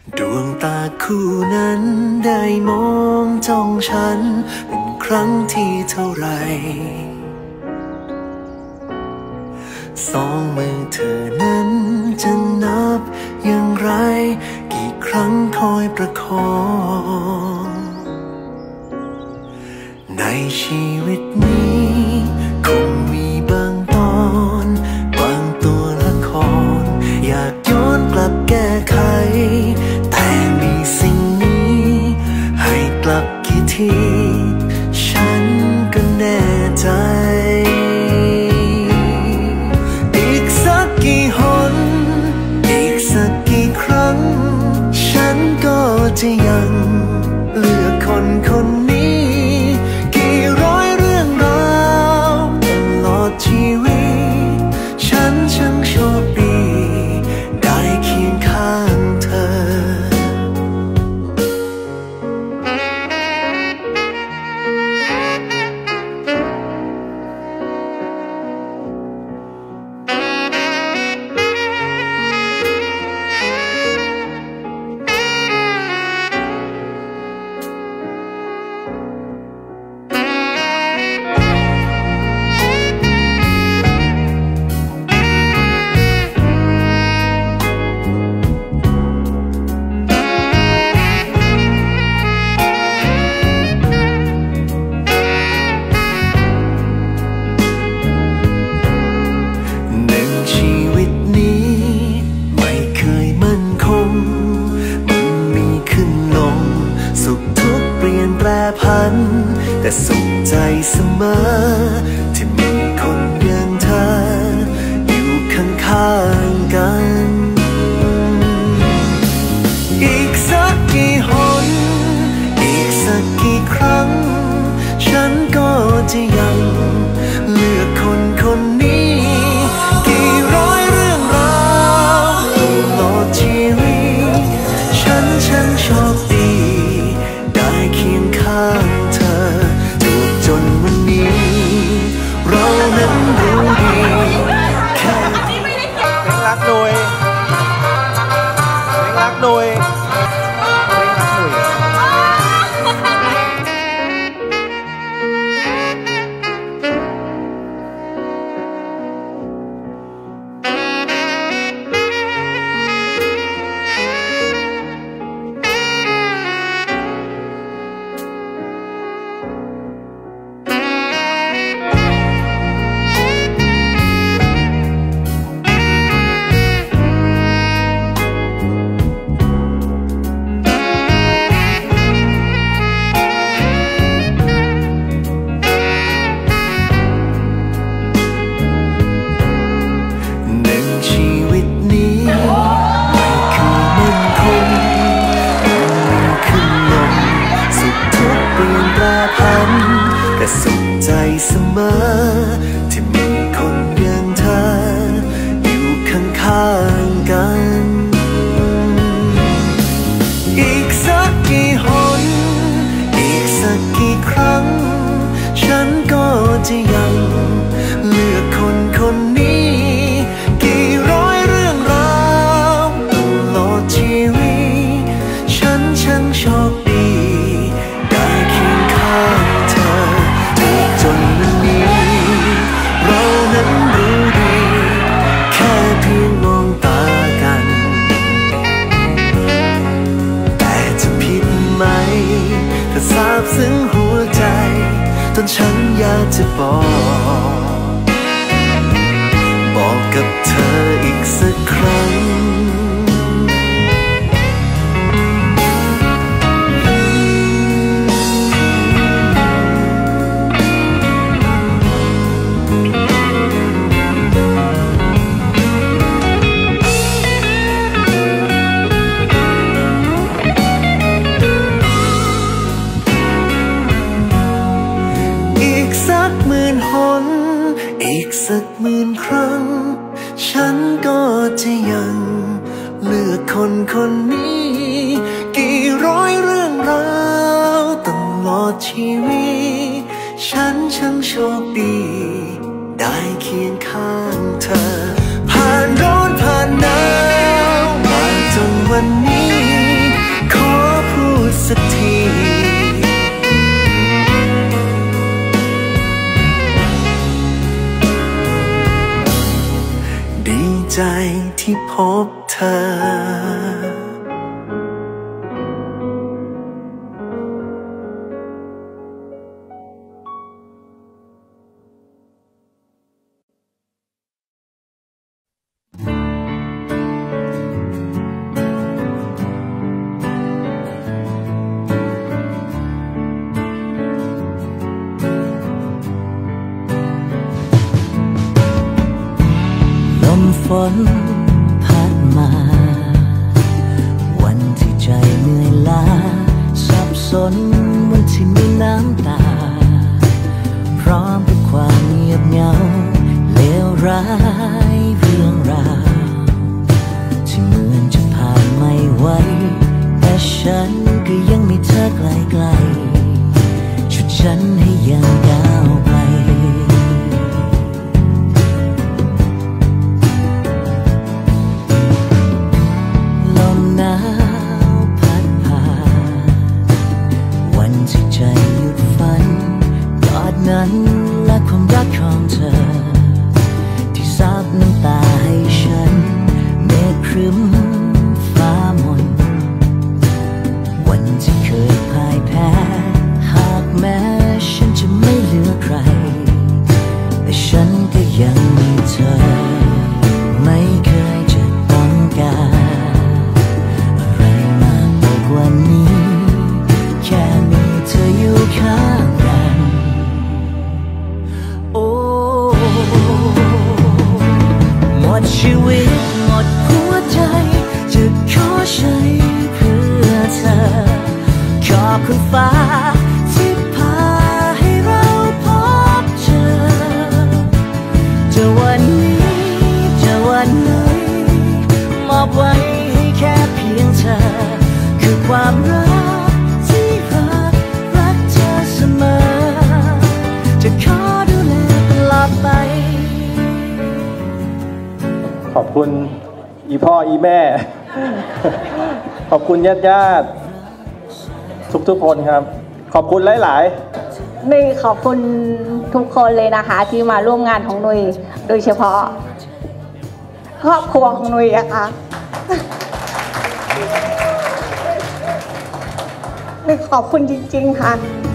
ดวงตาคู่นั้นได้มองจ้องฉันเป็นครั้งที่เท่าไรสองมือเธอนั้นจะนับอย่างไรกี่ครั้งคอยประคองในชีวิตนี้คงมีบางตอนบางตัวละครอยากย้อนกลับแก้ไขแต่มีสิ่งนี้ให้กลับกี่ทีฉันก็แน่ใจอีกสักกี่หนอีกสักกี่ครั้งฉันก็จะยังเลือกคนคนนี้กี่ร้อยเรื่องราวตลอดชีวิตฉันช่างโชคดีได้เคียงข้างเธอแต่สุขใจเสมอที่มีคนอย่างเธออยู่ข้างๆกันอีกสักกี่หนอีกสักกี่ครั้งฉันก็จะยังเลือกคนคนนี้กี่ร้อยเรื่องราวตลอดชีวิตฉันช่างโชคดีได้เคียงข้างเธอจนวันนี้เรานั้นรู้ดีแค่เพลงรักโดยเพลงรักโดยแต่สุขใจเสมอที่มีคนอย่างเธออยู่ข้างๆกันอีกสักกี่หนอีกสักกี่ครั้งฉันก็จะยังเลือกคนคนนี้กี่ร้อยเรื่องราวตลอดชีวิตฉันช่างโชคดีได้เคียงข้างเธอจนวันนี้เรานั้นรู้ดีแค่เพียงมองตากันแต่จะผิดไหมถ้าซาบซึ้งหัวใจจนฉันอยากจะบอกกับเธออีกสักครั้งอีกสักหมื่นครั้งฉันก็จะยังเลือกคนคนนี้กี่ร้อยเรื่องราวตลอดชีวิตฉันช่างโชคดีได้เคียงข้างเธอผ่านร้อนผ่านหนาวมาจนวันนี้ฝนพัดมาวันที่ใจเหนื่อยล้าสับสนวันที่มีน้ำตาพร้อมกับความเงียบเหงาเลวร้ายเรื่องราวที่เหมือนจะผ่านไม่ไหวแต่ฉันก็ยังมีเธอไกลๆชุดฉันให้ยังก้าวไปลมหนาวพัดผ่านวันที่ใจหยุดฝันกอดนั้นและความรักของเธอที่ซับน้ำตาให้ฉันเมฆครึ้มฟ้ามนวันที่เคยพ่ายแพ้หากแม้ฉันจะไม่เหลือใครแต่ฉันก็ยังมีเธอไม่เคยจะต้องการอะไรมากไปกว่านี้แค่มีเธออยู่ข้างกันโอ้หมดชีวิตหมดหัวใจจะขอใช้เพื่อเธอขอบคุณฟ้าที่พาให้เราพบเจอจะวันนี้จะวันไหนมอบไว้ให้แค่เพียงเธอคือความรักที่รักเธอเสมอจะขอดูแลตลอดไปขอบคุณอีพ่ออีแม่ ขอบคุณญาติทุกคนครับขอบคุณหลายๆนุ้ยขอบคุณทุกคนเลยนะคะที่มาร่วมงานของนุ้ยโดยเฉพาะครอบครัวของนุ้ยอะค่ะนุ้ยขอบคุณจริงๆค่ะ